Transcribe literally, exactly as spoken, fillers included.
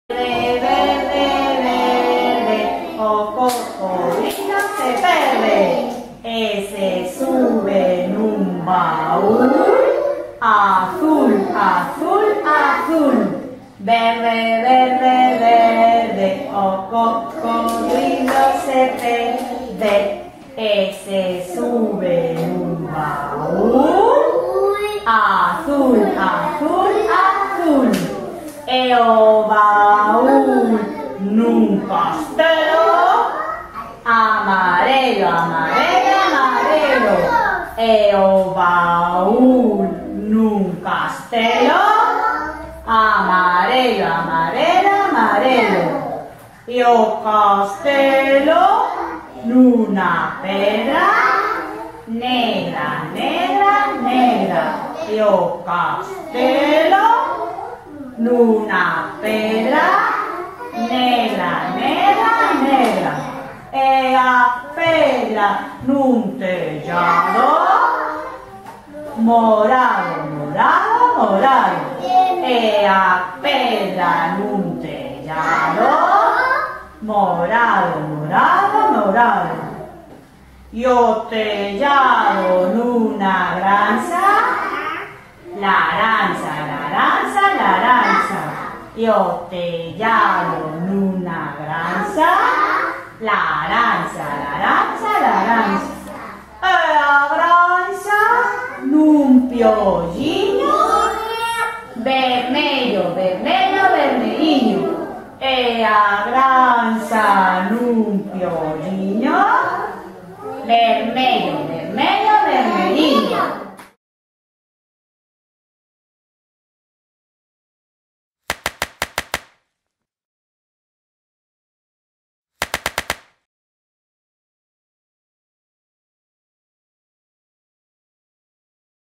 Verde, verde, verde, o cocodrilo se perde. Ese sube en un baúl. Azul, azul, azul. Verde, verde, verde, o cocodrilo se perde. Ese sube en un baúl. Azul, azul, azul. E o baúl num castelo. Amarelo, amarelo, amarelo. E o baúl num castelo. Amarelo, amarelo, amarelo. E o castelo nuna pedra. Negra, negra, negra. E o castelo nuna pedra. Negra, negra, negra. E a pedra nun tellado. Morado, morado, morado. E a pedra nun tellado. Morado, morado, morado. E o tellado nuna granza. Laranza, laranza, laranza. E o tellado nuna granza. Laranza, laranza, laranza. E a granza nun piolliño. Vermelho, vermelho, vermelhinho. E a granza nun piolliño. Vermelho, vermelho, vermelhinho.